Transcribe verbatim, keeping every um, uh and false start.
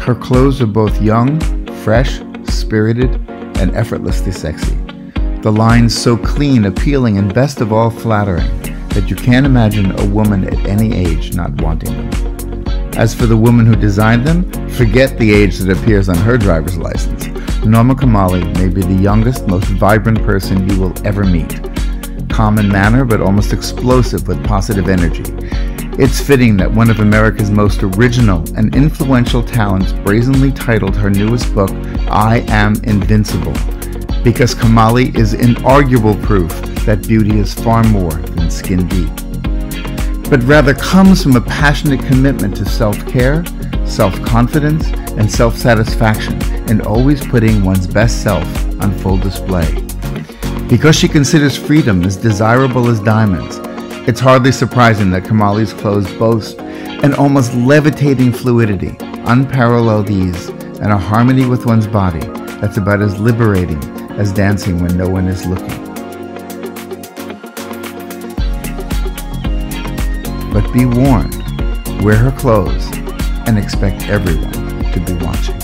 Her clothes are both young, fresh, spirited, and effortlessly sexy. The lines so clean, appealing, and best of all flattering that you can't imagine a woman at any age not wanting them. As for the woman who designed them, forget the age that appears on her driver's license. Norma Kamali may be the youngest, most vibrant person you will ever meet. Calm in manner, but almost explosive with positive energy. It's fitting that one of America's most original and influential talents brazenly titled her newest book, I Am Invincible, because Kamali is inarguable proof that beauty is far more than skin deep, but rather comes from a passionate commitment to self-care, self-confidence, and self-satisfaction, and always putting one's best self on full display. Because she considers freedom as desirable as diamonds, it's hardly surprising that Kamali's clothes boast an almost levitating fluidity, unparalleled ease, and a harmony with one's body that's about as liberating as dancing when no one is looking. But be warned, wear her clothes and expect everyone to be watching.